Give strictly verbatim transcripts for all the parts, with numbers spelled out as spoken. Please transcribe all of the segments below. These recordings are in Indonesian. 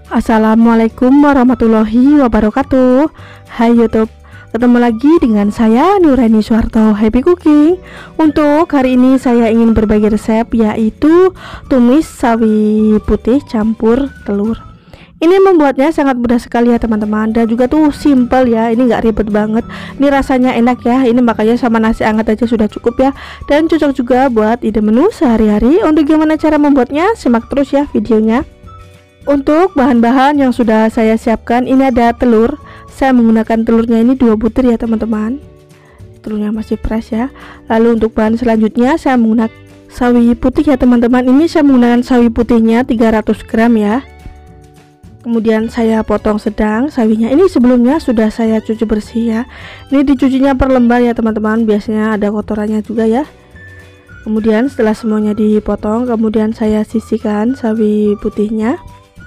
Assalamualaikum warahmatullahi wabarakatuh. Hai YouTube, ketemu lagi dengan saya Nurani Suharto Happy Cooking. Untuk hari ini saya ingin berbagi resep, yaitu tumis sawi putih campur telur. Ini membuatnya sangat mudah sekali ya teman-teman, dan juga tuh simple ya, ini nggak ribet banget. Ini rasanya enak ya, ini makanya sama nasi hangat aja sudah cukup ya, dan cocok juga buat ide menu sehari-hari. Untuk gimana cara membuatnya, simak terus ya videonya. Untuk bahan-bahan yang sudah saya siapkan, ini ada telur. Saya menggunakan telurnya ini dua butir ya teman-teman. Telurnya masih fresh ya. Lalu untuk bahan selanjutnya saya menggunakan sawi putih ya teman-teman. Ini saya menggunakan sawi putihnya tiga ratus gram ya. Kemudian saya potong sedang sawinya. Ini sebelumnya sudah saya cuci bersih ya. Ini dicucinya per lembar ya teman-teman. Biasanya ada kotorannya juga ya. Kemudian setelah semuanya dipotong, kemudian saya sisihkan sawi putihnya.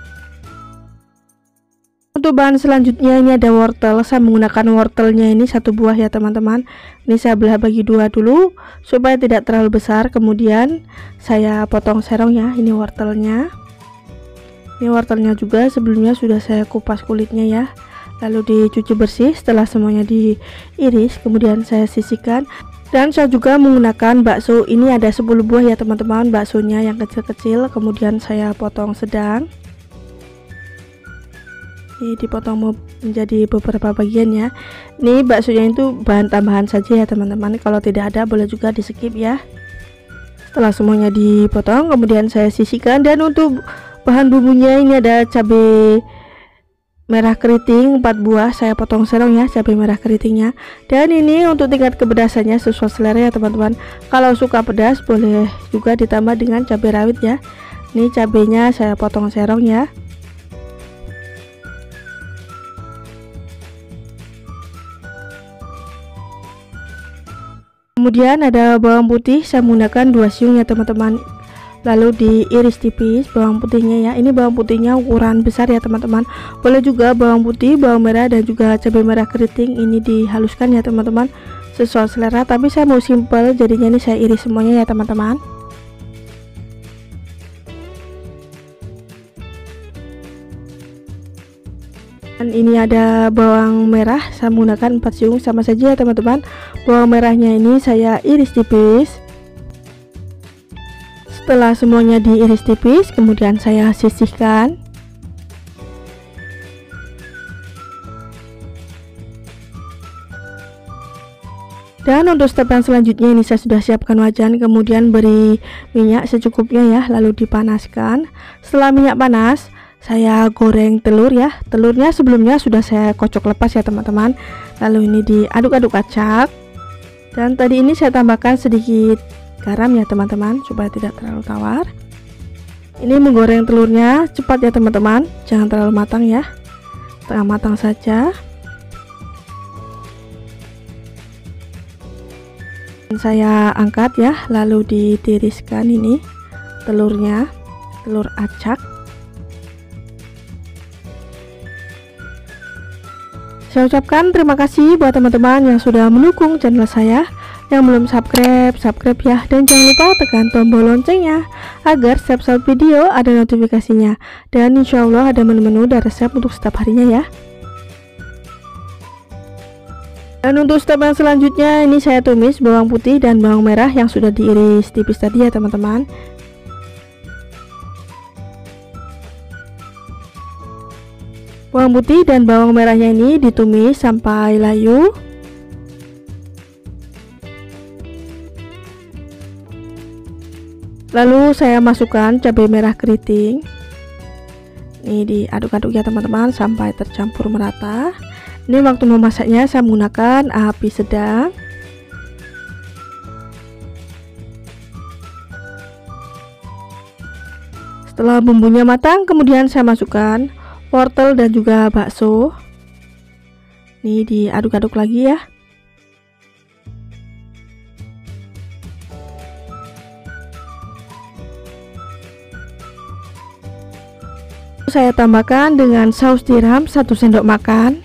Untuk bahan selanjutnya ini ada wortel. Saya menggunakan wortelnya ini satu buah ya teman-teman. Ini saya belah bagi dua dulu supaya tidak terlalu besar. Kemudian saya potong serong ya. Ini wortelnya. Ini wortelnya juga sebelumnya sudah saya kupas kulitnya ya. Lalu dicuci bersih. Setelah semuanya diiris, kemudian saya sisihkan. Dan saya juga menggunakan bakso. Ini ada sepuluh buah ya teman-teman, baksonya yang kecil-kecil. Kemudian saya potong sedang. Ini dipotong menjadi beberapa bagian ya. Ini baksonya itu bahan tambahan saja ya teman-teman. Kalau tidak ada boleh juga di skip ya. Setelah semuanya dipotong, kemudian saya sisihkan. Dan untuk bahan bumbunya ini ada cabai merah keriting empat buah. Saya potong serong ya cabai merah keritingnya. Dan ini untuk tingkat kepedasannya sesuai selera ya teman-teman. Kalau suka pedas boleh juga ditambah dengan cabai rawit ya. Ini cabainya saya potong serong ya. Kemudian ada bawang putih, saya menggunakan dua siung ya teman-teman. Lalu diiris tipis bawang putihnya ya. Ini bawang putihnya ukuran besar ya teman-teman. Boleh juga bawang putih, bawang merah, dan juga cabai merah keriting ini dihaluskan ya teman-teman, sesuai selera. Tapi saya mau simple, jadinya ini saya iris semuanya ya teman-teman. Dan ini ada bawang merah, saya menggunakan empat siung sama saja ya teman-teman. Bawang merahnya ini saya iris tipis. Setelah semuanya diiris tipis, kemudian saya sisihkan. Dan untuk step yang selanjutnya ini saya sudah siapkan wajan, kemudian beri minyak secukupnya ya, lalu dipanaskan. Setelah minyak panas, saya goreng telur ya. Telurnya sebelumnya sudah saya kocok lepas ya teman-teman. Lalu ini diaduk-aduk acak. Dan tadi ini saya tambahkan sedikit garam ya teman-teman, supaya tidak terlalu tawar. Ini menggoreng telurnya cepat ya teman-teman, jangan terlalu matang ya, setengah matang saja. Dan saya angkat ya, lalu ditiriskan ini telurnya, telur acak. Saya ucapkan terima kasih buat teman-teman yang sudah mendukung channel saya. Yang belum subscribe, subscribe ya. Dan jangan lupa tekan tombol loncengnya agar setiap video ada notifikasinya. Dan insya Allah ada menu-menu dan resep untuk setiap harinya ya. Dan untuk step yang selanjutnya ini saya tumis bawang putih dan bawang merah yang sudah diiris tipis tadi ya teman-teman. Bawang putih dan bawang merahnya ini ditumis sampai layu. Lalu saya masukkan cabai merah keriting. Ini diaduk-aduk ya teman-teman sampai tercampur merata. Ini waktu memasaknya saya menggunakan api sedang. Setelah bumbunya matang, kemudian saya masukkan wortel dan juga bakso. Ini diaduk-aduk lagi ya. Saya tambahkan dengan saus tiram satu sendok makan.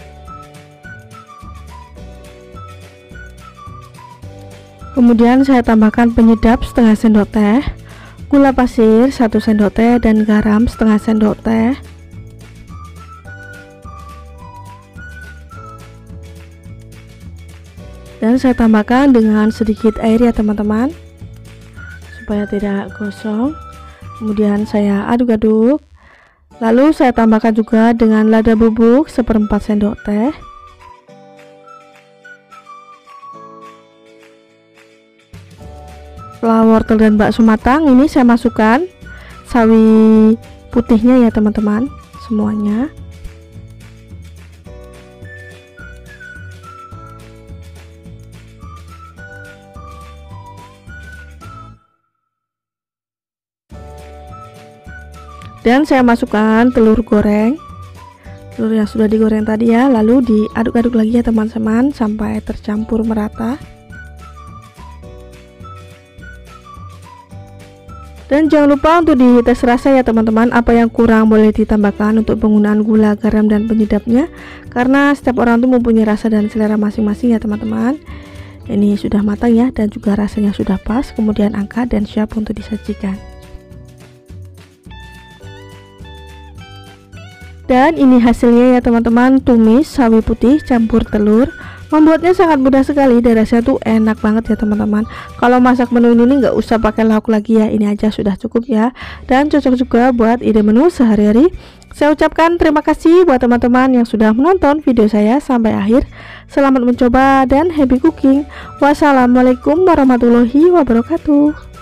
Kemudian saya tambahkan penyedap setengah sendok teh, gula pasir satu sendok teh, dan garam setengah sendok teh. Dan saya tambahkan dengan sedikit air ya teman-teman, supaya tidak gosong. Kemudian saya aduk-aduk. Lalu saya tambahkan juga dengan lada bubuk seperempat sendok teh. Setelah wortel dan bakso matang, ini saya masukkan sawi putihnya ya teman-teman, semuanya. Dan saya masukkan telur goreng, telur yang sudah digoreng tadi ya, lalu diaduk-aduk lagi ya teman-teman sampai tercampur merata. Dan jangan lupa untuk dites rasa ya teman-teman, apa yang kurang boleh ditambahkan untuk penggunaan gula, garam, dan penyedapnya, karena setiap orang tuh mempunyai rasa dan selera masing-masing ya teman-teman. Ini sudah matang ya, dan juga rasanya sudah pas. Kemudian angkat dan siap untuk disajikan. Dan ini hasilnya ya teman-teman, tumis sawi putih campur telur. Membuatnya sangat mudah sekali dan rasanya tuh enak banget ya teman-teman. Kalau masak menu ini nggak usah pakai lauk lagi ya, ini aja sudah cukup ya. Dan cocok juga buat ide menu sehari-hari. Saya ucapkan terima kasih buat teman-teman yang sudah menonton video saya sampai akhir. Selamat mencoba dan happy cooking. Wassalamualaikum warahmatullahi wabarakatuh.